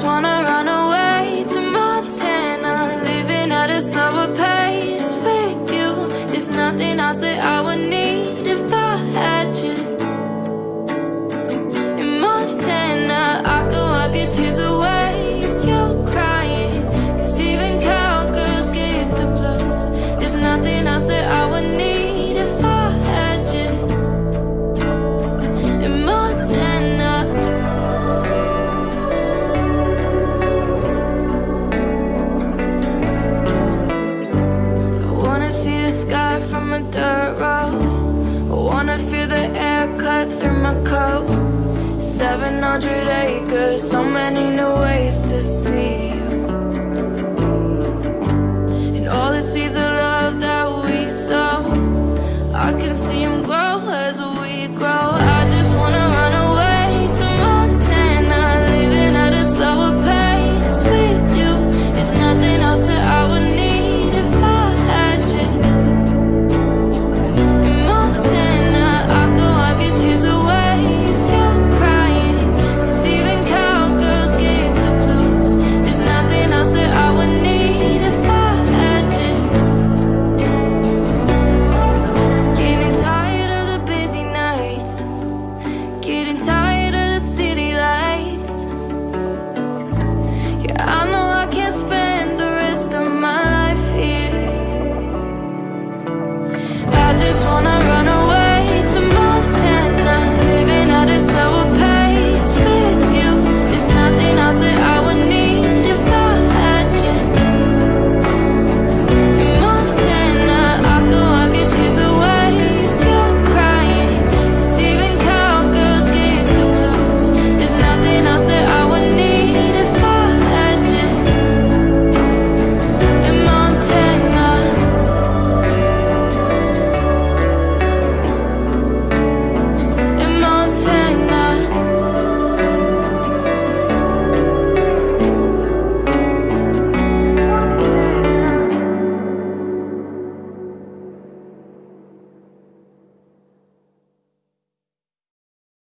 just wanna run away to Montana, living at a slower pace with you. There's nothing else that I would need if I had you. In Montana, I could wipe your tears away if you're crying, 'cause even cowgirls get the blues. There's nothing else that I would need if I had you. In Montana, I wanna see the sky from a dirt road. I wanna feel the air cut through my coat. 700 acres, so many new ways to see